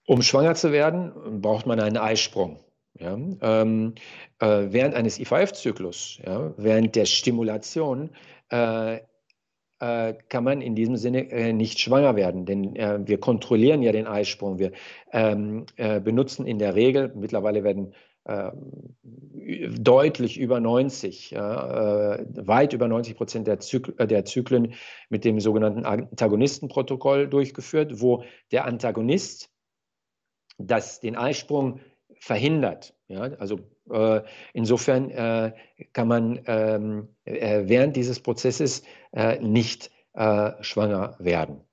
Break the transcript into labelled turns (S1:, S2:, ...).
S1: Um schwanger zu werden, braucht man einen Eisprung. Ja? Während eines IVF-Zyklus, ja, während der Stimulation, kann man in diesem Sinne nicht schwanger werden, denn wir kontrollieren ja den Eisprung. Wir benutzen in der Regel, mittlerweile werden deutlich über 90, weit über 90% der Zyklen mit dem sogenannten Antagonistenprotokoll durchgeführt, wo der Antagonist den Eisprung verhindert. Ja? Also insofern kann man während dieses Prozesses nicht schwanger werden.